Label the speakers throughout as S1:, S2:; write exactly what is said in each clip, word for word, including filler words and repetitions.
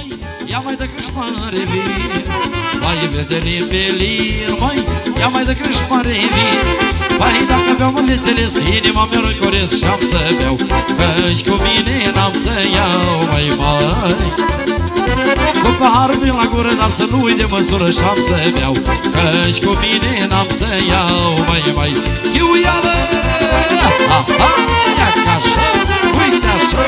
S1: măi, ia mai de câșmare vin. Mai vederin pe lir, măi, ia mai de câșmare vin. Păi dacă beau mă înțeles că inima mea nu-i corect și-am să beau, căci cu mine n-am să iau, măi, măi. Cu paharul prin la gură, dar să nu uit de măsură și-am să beau, căci cu mine n-am să iau, măi, măi. Chiuială! Ha, ha, ia ca așa, uite așa.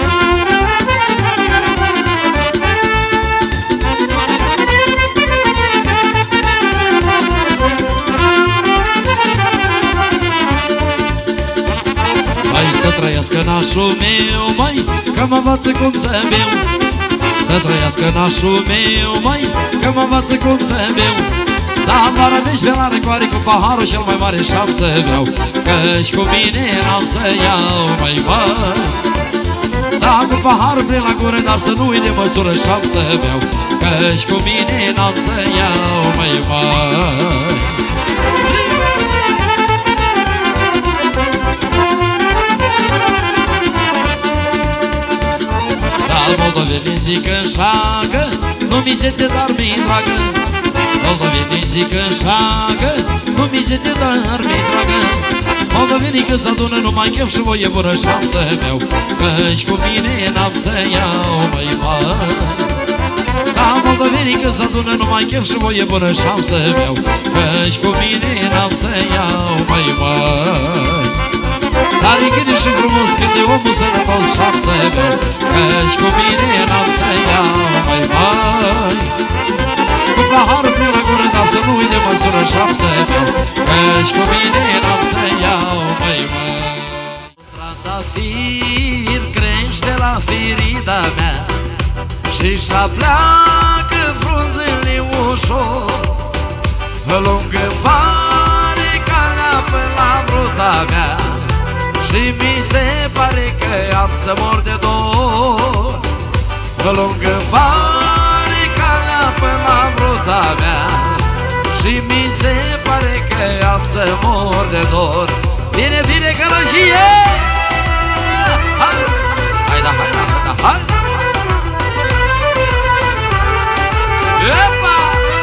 S1: Să trăiască nașul meu, măi, că mă învață cum să beau. Să trăiască nașul meu, măi, că mă învață cum să beau. Da, vara deci ve la răcoare cu paharul cel mai mare și-am să beau, căci cu mine n-am să iau, măi, măi. Da, cu paharul prin la gură, dar să nu uit de măsură și-am să beau, căci cu mine n-am să iau, măi, măi. Moldovenii zic înșagă, nu mi se te dar mi dragă. Moldovenii zic înșagă, nu mi se te dar mi dragă. Moldovenii când s-adună numai chef și voie bună și-am să beau, căci cu mine n-am să iau, măi, măi. Da, moldovenii când s-adună numai chef și voie bună și-am să beau, căci cu mine n-am să iau, măi, măi. Dar e gândit și frumos când e omul sănătos și-am să beau, căci cu mine n-am să iau, măi, măi. Cu paharul prin la gură, dar să nu uit de măsură și-am să beau, căci cu mine n-am să iau, măi, măi. Trandafir crește la firida mea și-și apleacă frunzele ușor, lungă pare calea până la bruta mea și mi se pare că am să mor de dor. Lungă pare calea până la bruta mea și mi se pare că am să mor de dor. Bine, bine, călășie! Hai, hai, da, hai, da, hai, da, hai! Epa!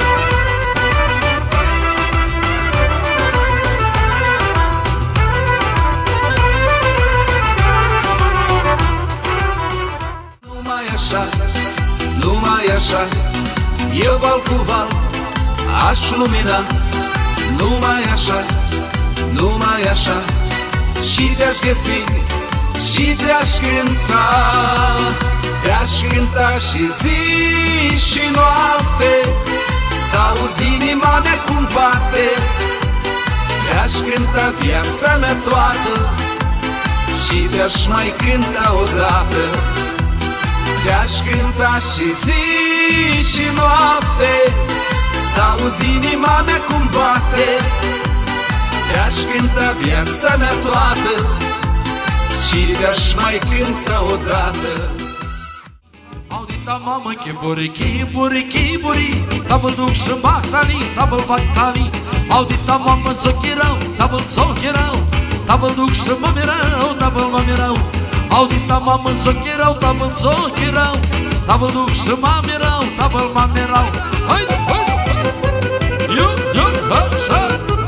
S2: Numai așa, eu val cu val aș lumina. Numai așa, numai așa, și te-aș găsi, și te-aș cânta. Te-aș cânta și zi și noapte, s-auzi inima mea cum bate. Te-aș cânta viața mea toată și te-aș mai cânta odată. Te-aș cânta și zi și noapte, s-auzi inima mea cum bate. Te-aș cânta viața mea toată și te-aș mai cânta odată.
S1: Audita mamă, chiburi, chiburi, chiburi, tabăl duc și bactali, tabăl bactali. Audita mamă, sochirau, tabăl sochirau, tabăl duc și mămirau, tabăl mămirau. Audita mamă, sochirau, tabăl sochirau, tabăl duc și mămirau, tabăl mămirau. Haide, haide, haide, eu, eu, așa.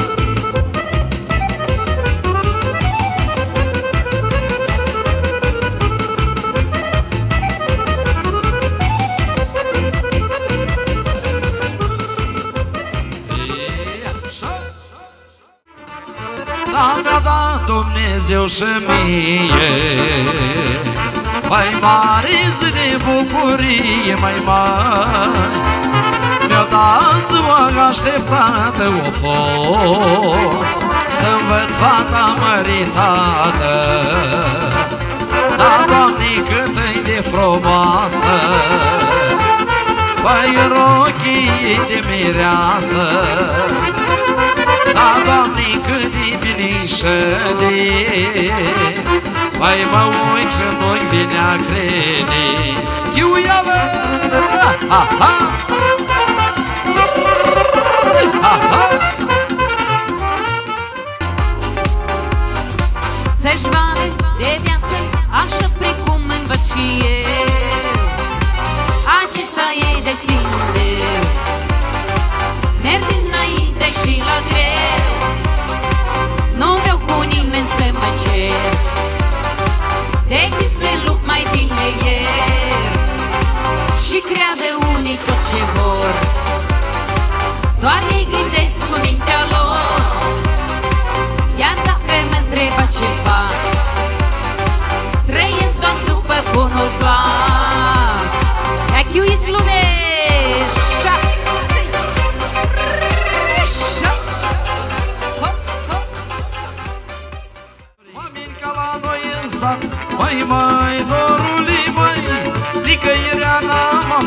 S1: Mi-a dat Dumnezeu și mie mai mare zi de bucurie, mai mare. Mi-a dat ziua așteptată, o fost să-mi văd fata măritată. Da, Doamne, cât-i de frumoasă, păi în ochii de mireasă. Da, Doamne, cât de binișă de, păi mă uit și nu-i vine a crede. Chiuială! Ha, ha! Ha, ha!
S3: Să-și vale de viață, așa precum învăț și eu. Acest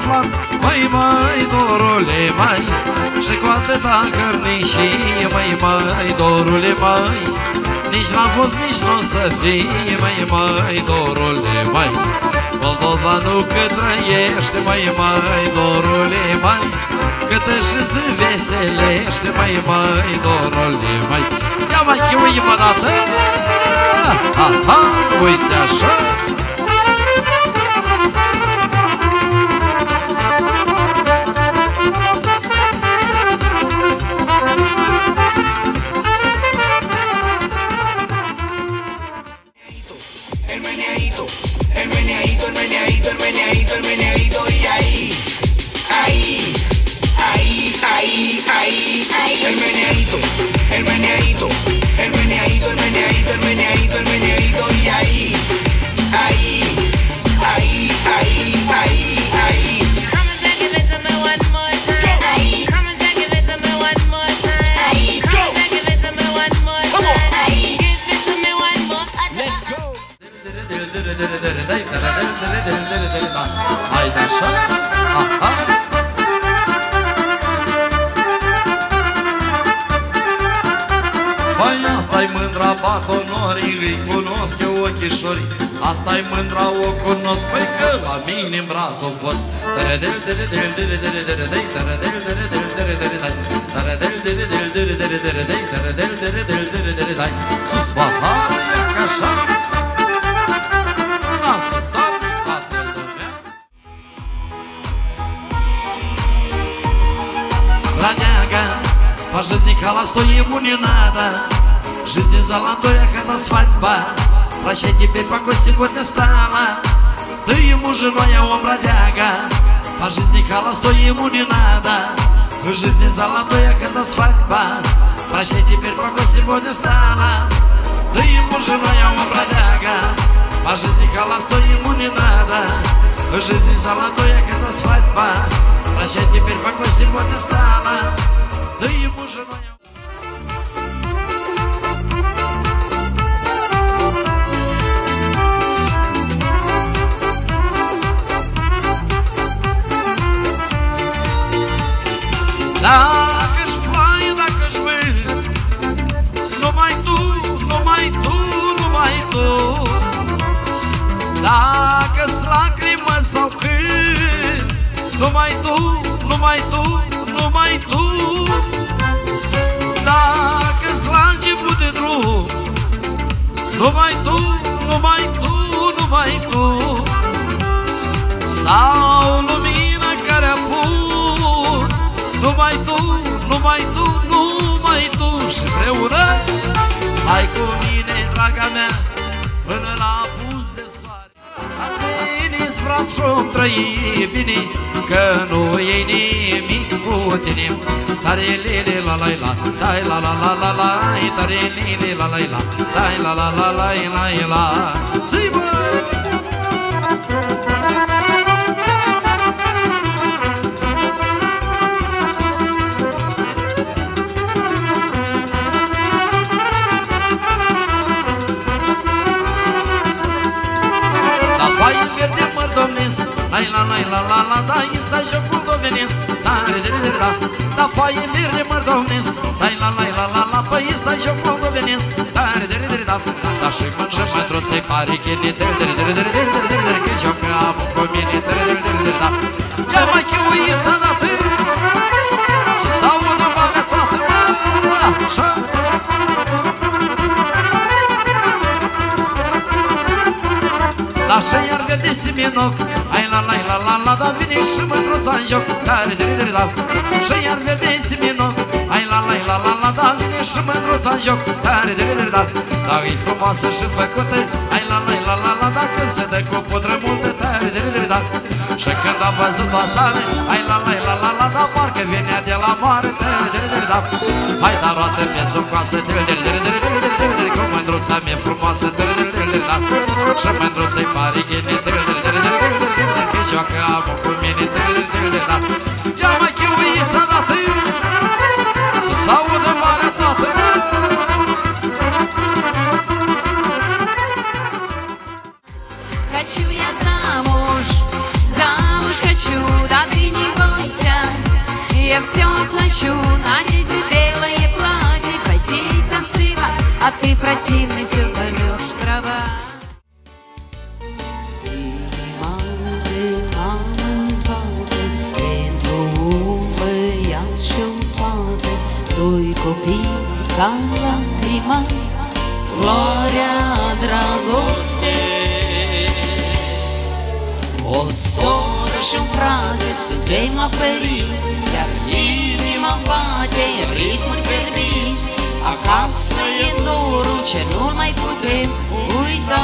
S1: aflat, măi, măi, dorule, măi, și cu atâta cărnișie, măi, măi, dorule, măi, nici n-a fost, nici n-o să fie, măi, măi, dorule, măi, moldovanul că trăiește, măi, măi, dorule, măi, cât și se veselește, măi, măi, dorule, măi. Ia mai chiuim o dată, ha, ha, uite așa. Haide așa, aha. Păi asta-i mândra batonorii, îi cunosc eu ochișorii. Asta-i mândra, o cunosc, păi că la mine în braț au fost. Sus paharea, ca așa. Бродяга, по жизни холостой ему не надо. Жизнь золотой, а когда свадьба, прощай, теперь покой сегодня стала. Ты ему женой, а он бродяга. По жизни холостой ему не надо. Жизнь золотой, а когда свадьба, прощай, теперь покой сегодня стала. Ты ему женой, а он бродяга. По жизни холостой ему не надо. Жизнь золотой, а когда свадьба, прощай, теперь покой сегодня стала. Да ему женой. Dacă-și ploaie, dacă-și vânt, numai tu, numai tu, numai tu. Dacă-s lacrimă sau cânt, numai tu, numai tu, numai tu. Dacă-s la început de drum, numai tu, numai tu, numai tu. Sau lumina care apun, numai tu, numai tu, numai tu. Și împreună, hai cu mine, draga mea, până la apus de soare. Veniți, brațul, trăi bine, că nu e nimic cu tine. Tare lele la la la, dai la la la la la, tare lele la la la, dai la la la la la la. Zi bă! La foaie verde mărdomnesc, lai la la la la la, da, îi stai jocul dovenesc. Tare de de da, da, foaie verde mărdomnesc, lai la la la la la, păi îi stai jocul dovenesc. Tare de de da, da, și mândruței pare că ne tere de de de de de de, că joacă apă cu mine tere de de de da. Ia mai chiuița dată, să s-audă valea toată, mă, așa. Lasă iar verde simenoc, ai la la la la la, da, vine și mândruța în joc. Tare de de da, și iar verde simenoc, ai la la la la la, da, vine și mândruța în joc. Tare de de da, dar e frumoasă și făcută, ai la la la la la, da, când se dă cu pudră multă. Tare de de da, și când am văzut-o aseară, ai la la la la la, da, parcă venea de la mare. Tare de de da, hai da roată pe zucoasă, de de de de de de, cu mândruța mea frumoasă. Tare de de da, și mândruța-i pare că ne tere de de de de de, că joacă apă cu mine. Tere de de da, ia mai chiuița dată, să s-audă marea toată.
S3: Хочу я замуж, замуж хочу, да. я все оплачу. На тебе белое платье, пойди танцевать, а ты противный, все займешь права. Doi copii ca lacrima, floarea dragostei. O soră și un frate, suntem aperiți, iar inima bate ritmuri fermiți. Acasă e dorul ce nu mai putem uita.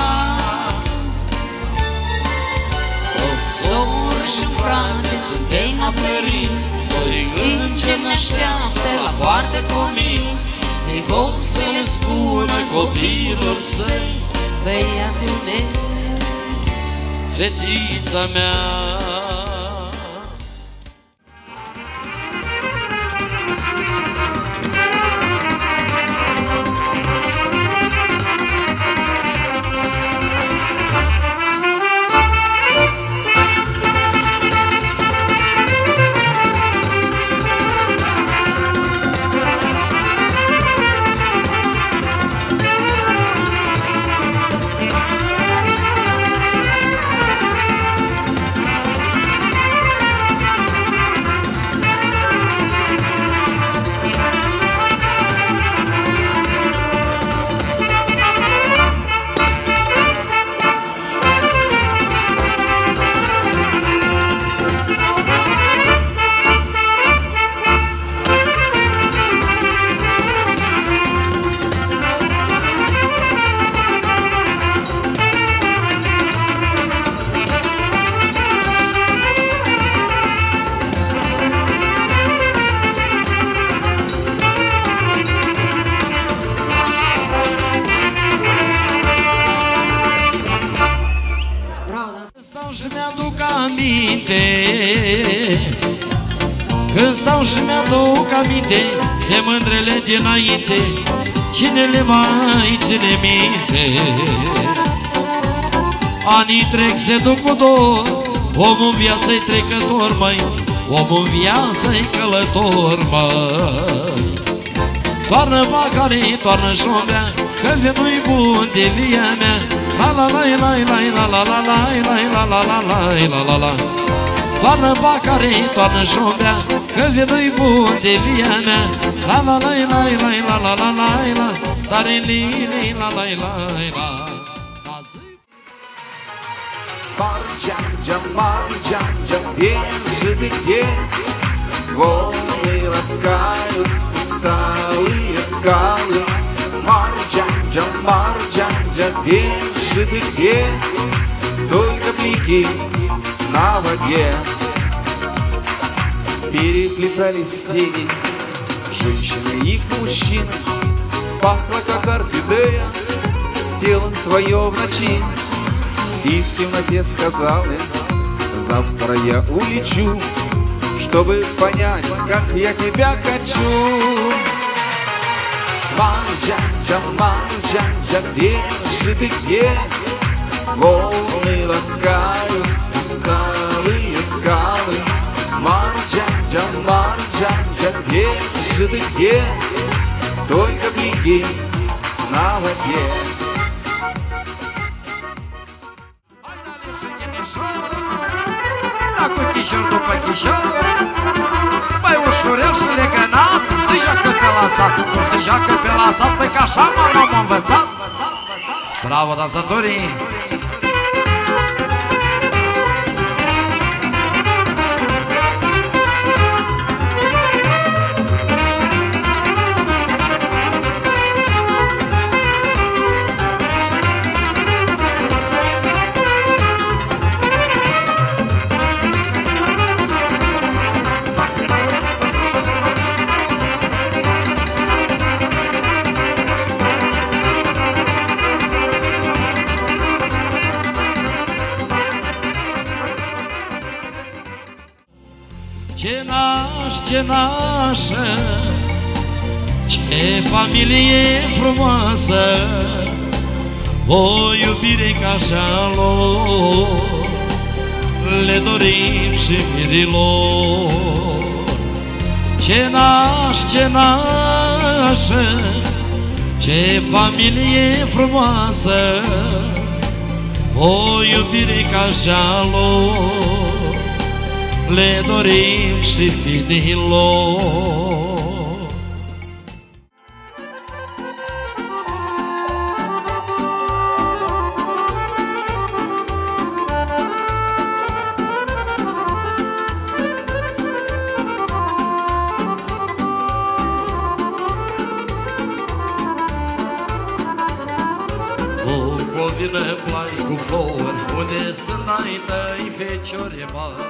S3: O soră și un frate, suntem aperiți, doi îngeri ne așteaptă la poartă comiți. Ei vor să le spună copilor săi, băiatul meu,
S1: fetița mea. Când stau și mi-aduc aminte de mândrele dinainte, cine le mai ține minte? Anii trec, se duc cu dor, omul în viață-i trecător, măi, omul în viață-i călător, măi. Toarnă pacare, toarnă șombea, că vinul-i bun de via mea. La la la la la la la la la la la la la la la la. Toarnă pacare, toarnă șombea, că vinul-i bun de via mea. La la la la la la la la la la. Tare li la la la la.
S2: Марджанджа, Марджанджа, где же ты, где? Волны ласкают усталые скалы. Марджанджа, Марджанджа, где же ты, где? Только блики на воде. Переплетались тени женщины и их мужчин. Пахло, как орхидея, тело твое в ночи. И в темноте сказал я: завтра я улечу, чтобы понять, как я тебя хочу. Марджанджа, Марджанджа, где же ты, где? Волны ласкают усталые скалы. Марджанджа, Марджанджа, где же ты, где? Только блики на воде.
S1: Cu chișor după chișor, băi, ușurel și legănat, se joacă pe la sat, cum se joacă pe la sat, păi că așa m-am învățat. Bravo, dansatorii! Ce naș, ce nașă, ce familie frumoasă, o iubire ca așa lor, le dorim și mirilor. Ce naș, ce nașă, ce familie frumoasă, o iubire ca așa lor, le dorim și fiilor. Vină plai cu flori, unde sunt ai tăi feciori mari.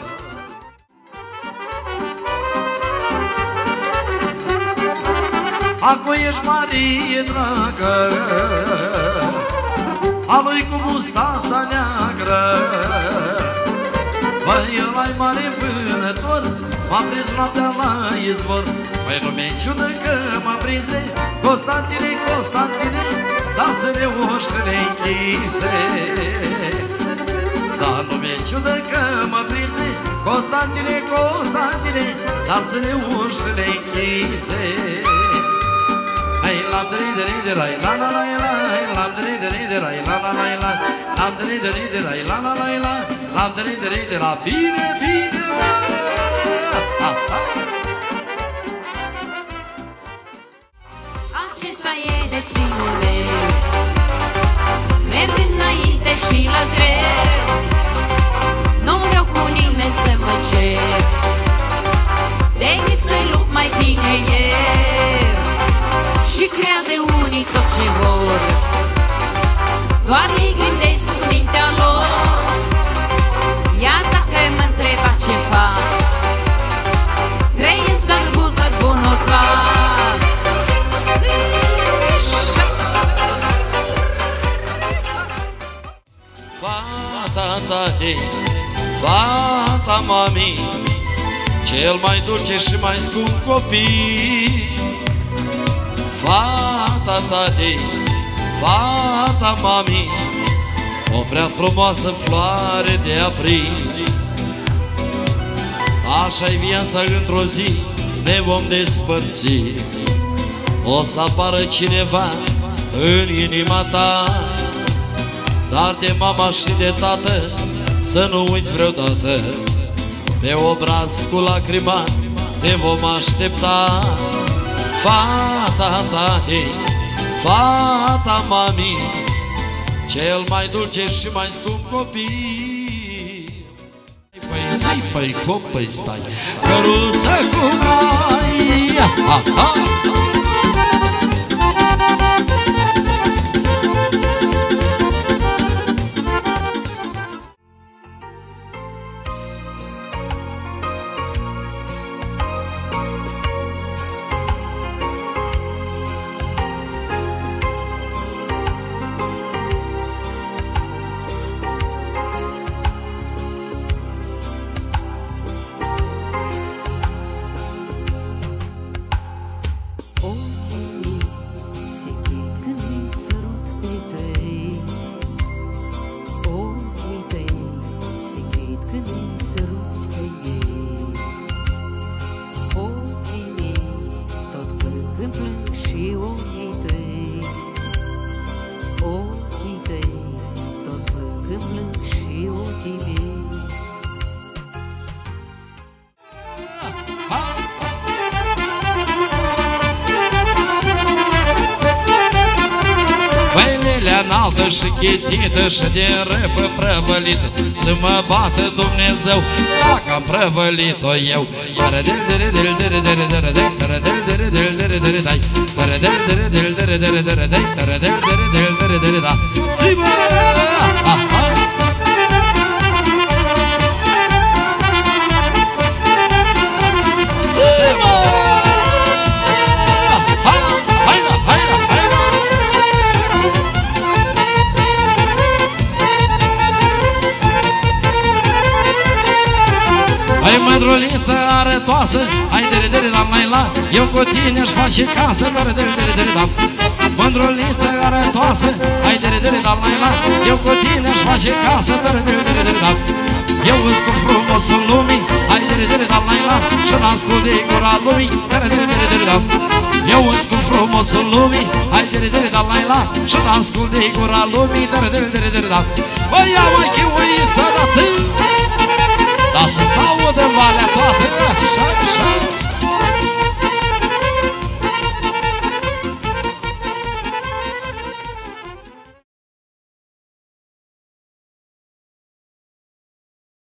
S1: Acu ești Marie dragă, a lui cu mustața neagră. Băi, ăla-i mare vânător, m-a prins noaptea la izvor. Băi, nu mi-e ciudă că m-a prinse Constantine, Constantine, dar să ne ușile închise. Dar nu mi-e ciudă că mă prinse Constantine, Constantine, dar să ne ușile închise. Hai la dri dri de rai la la la la, la dri dri de rai la la la la, la dri dri de rai la la la la, la dri dri de la bine bine.
S3: Acesta e destinul meu, merg înainte și la greu. Nu vreau cu nimeni să mă cer, decât să-i lupt mai bine eu. Și creade unii tot ce vor, doar ei gândesc cu mintea lor. Iar dacă mă întreba ce fac, trăiesc doar bună, bunul fac.
S1: Fata tate, fata mami, cel mai dulce și mai scump copil. Fata tate, fata mami, o prea frumoasă floare de april. Așa-i viața, într-o zi ne vom despărți. O să apară cineva în inima ta, dar de mama și de tată să nu uiți vreodată. Pe obraz cu lacrima te vom aștepta. Fata tate, fata mami, cel mai dulce și mai scump copil. Păi zi, păi hop, păi stai, căruță cu cai. Ha, ha. Înaltă și chitită și de răpă prăvălită, să mă bată Dumnezeu dacă am prăvălit-o eu. Mândruliță arătoasă, hai dere dere la la la, eu cu tine aș face casă, dere dere dere dere da. Mândruliță arătoasă, hai dere dere la la la, eu cu tine aș face casă, dere dere dere dere da. Eu îți cu frumosul lumii, hai dere dere la la la, și la dans cu de gura lumii. Eu îns cu frumosul lumii. Hai dere dere da la la. Și dans cu de gura lumii. Dere dere dere dere da. Băi, ia mai chiuița da tâi. Da să s-audă valea toată. Așa, așa.